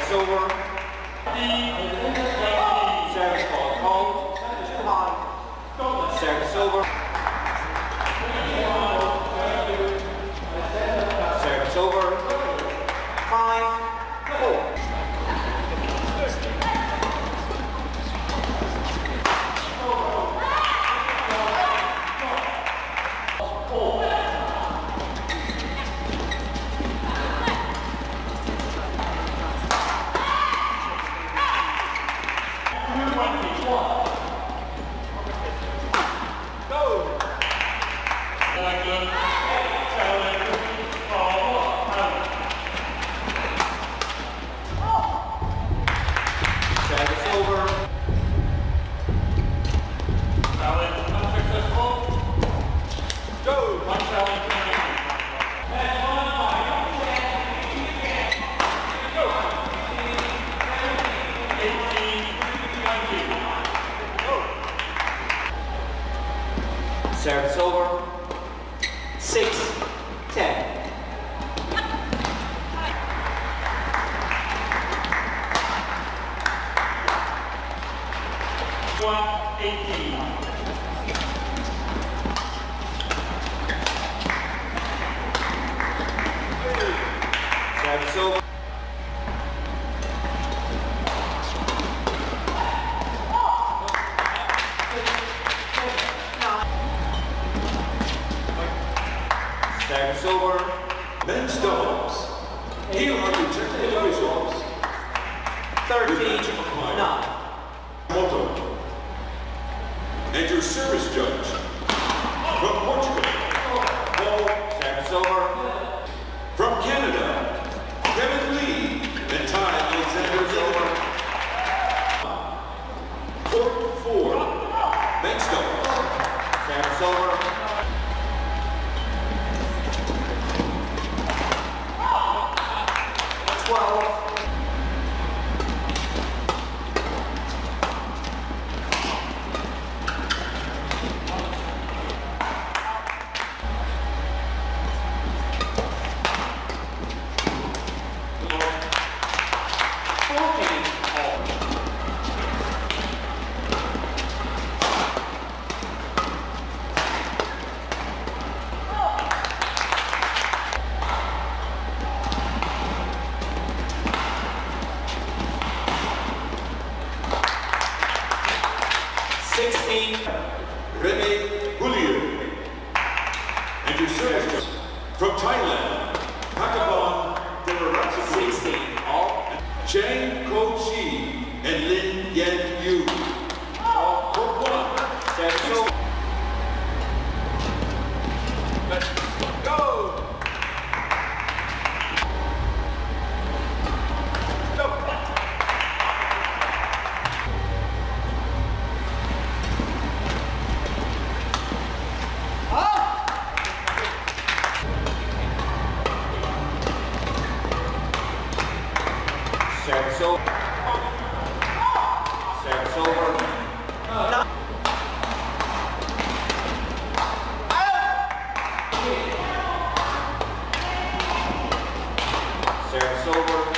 Service over. Service ball called. Too high. Service over. Service over. 5-4. Service over. 6-10. Service over. Service over. Men's doubles. Here are the technical results. 13-9. Moto. And your service judge from Portugal, Paul. Service over. From Canada, Kevin Lee and Ty Alexander Zilber. Court 4. Men's doubles. Service over. 12. Rene Hulier. And your service from Thailand, Pakaban Theraratsi. 16. All. Chang Ko Chi and Lin Yen Yu. Court 1. Service over. Let's go! Service over. Service over. Service over.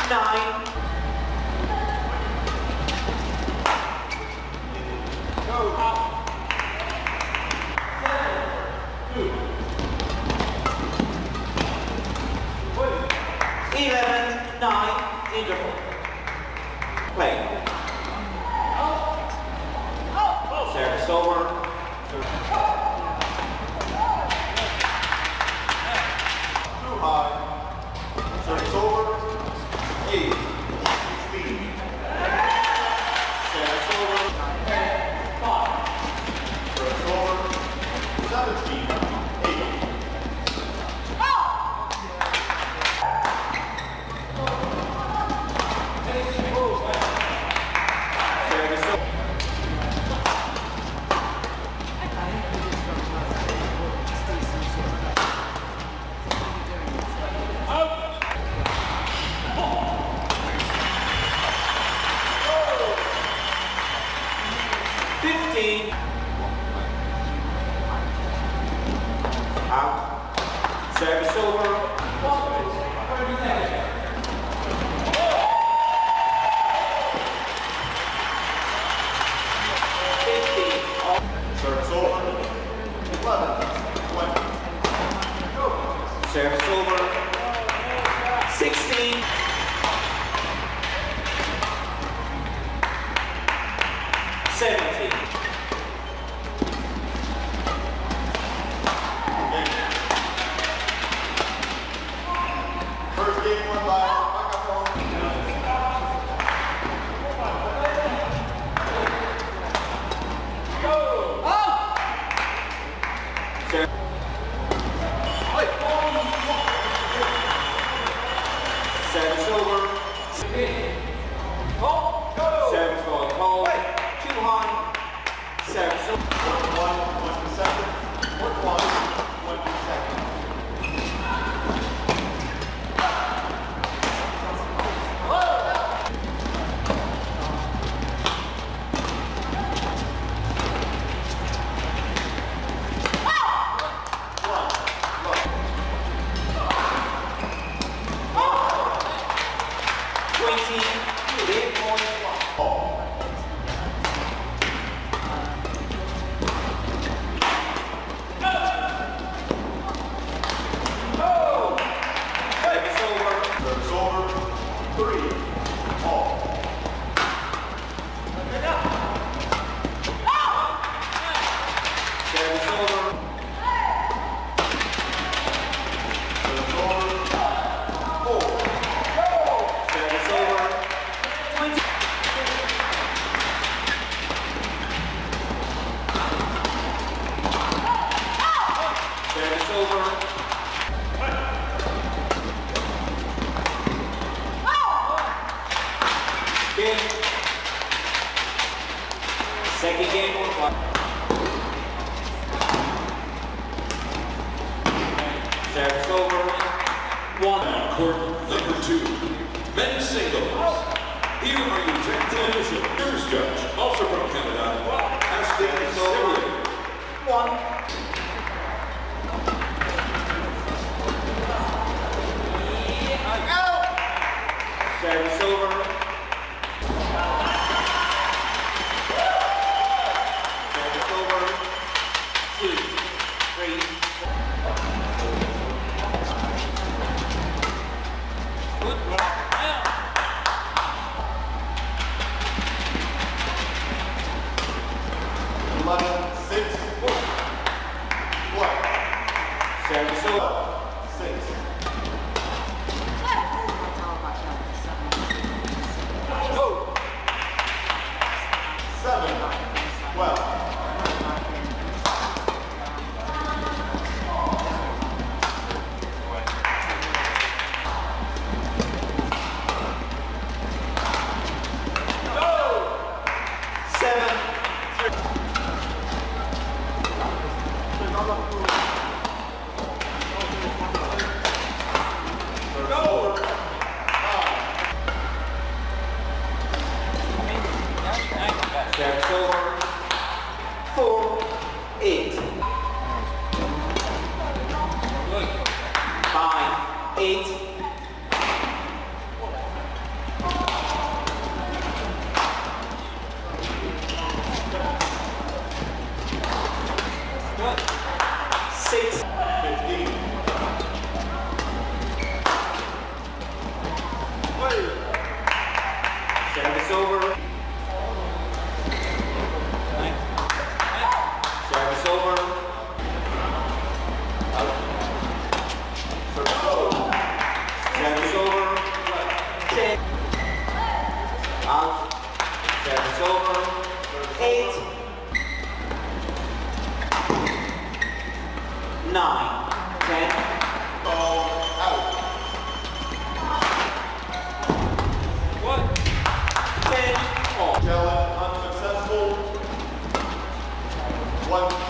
9. Go out. 11-9 interval. Play. Service over. Too high. Service over. 8. 16. Service over. 5. Service over. 17. 8. Out. Service over. 30 seconds. Service over. 11. 20. Service over. 16. 17. First game won by microphone. Service over. Service going home. Too high. Service over. Work 1, 20 seconds. Work 1, 20 seconds. Service over. 3. All. Service over. Service over. 4. Service over. 20. Service over. Game. Second game on clock. Service over. 1. Court number 2, men's singles. Here are your 10 television news judge, also from Canada, Ashley Sullivan. 1. Service over. Service over. 2, 3. Good. 11. 6. 4. Service over. 6. 7. 12. Service over. Service over. Service over. 10. Out. Service over. 8. 9. 10. Ball out. 10. All. Challenge unsuccessful. 1.